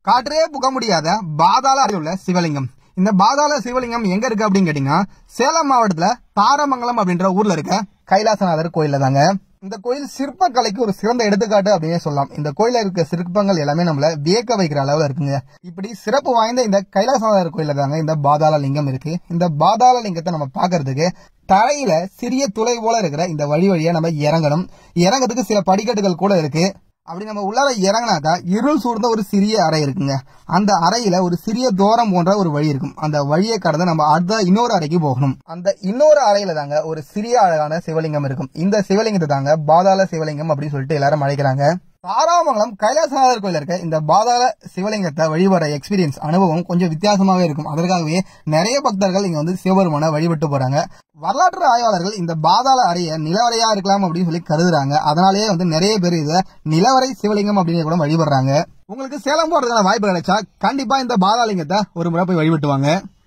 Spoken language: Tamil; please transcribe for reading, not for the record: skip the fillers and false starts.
காற்றே புக முடியாத பாதாள அறையில் உள்ள சிவலிங்கம். இந்த பாதாள சிவலிங்கம் எங்க இருக்கு அப்படின்னு கேட்டீங்கன்னா, சேலம் மாவட்டத்துல தாரமங்கலம் அப்படின்ற ஊர்ல இருக்க கைலாசநாதர் கோயில்ல தாங்க. இந்த கோயில் சிற்பக்கலைக்கு ஒரு சிறந்த எடுத்துக்காட்டு அப்படின்னே சொல்லலாம். இந்த கோயில இருக்க சிற்பங்கள் எல்லாமே நம்மள வியக்க வைக்கிற அளவுல இருக்குங்க. இப்படி சிறப்பு வாய்ந்த இந்த கைலாசநாதர் கோயில்ல தாங்க இந்த பாதாள லிங்கம் இருக்கு. இந்த பாதாள லிங்கத்தை நம்ம பாக்குறதுக்கு தரையில சிறிய துளை போல இருக்கிற இந்த வழியா நம்ம இறங்கணும். இறங்கிறதுக்கு சில படிக்கட்டுகள் கூட இருக்கு. அப்படி நம்ம உள்ளார இறங்கினாக்கா இருள் சூழ்ந்த ஒரு சிறிய அறை இருக்குங்க. அந்த அறையில ஒரு சிறிய தூரம் போன்ற ஒரு வழி இருக்கும். அந்த வழியை கடந்து நம்ம அடுத்த இன்னொரு அறைக்கு போகணும். அந்த இன்னொரு அறையில தாங்க ஒரு சிறிய அழகான சிவலிங்கம் இருக்கும். இந்த சிவலிங்கத்தை தாங்க பாதாள சிவலிங்கம் அப்படின்னு சொல்லிட்டு எல்லாரும் அழைக்கிறாங்க. தாராமங்கலம் கைலாசநாதர் கோயில இருக்க இந்த பாதாள சிவலிங்கத்தை வழிபடுற எக்ஸ்பீரியன்ஸ் அனுபவம் கொஞ்சம் வித்தியாசமாவே இருக்கும். அதற்காகவே நிறைய பக்தர்கள் இங்க வந்து சிவபெருமான வழிபட்டு போறாங்க. வரலாற்று ஆய்வாளர்கள் இந்த பாதாள அறைய நிலவரையா இருக்கலாம் அப்படின்னு சொல்லி கருதுறாங்க. அதனாலேயே வந்து நிறைய பேர் இதை நிலவரை சிவலிங்கம் அப்படின்னு கூட வழிபடுறாங்க. உங்களுக்கு சேலம் போறதுக்கான வாய்ப்பு கிடைச்சா கண்டிப்பா இந்த பாதாள லிங்கத்தை ஒரு முறை போய் வழிபட்டுவாங்க.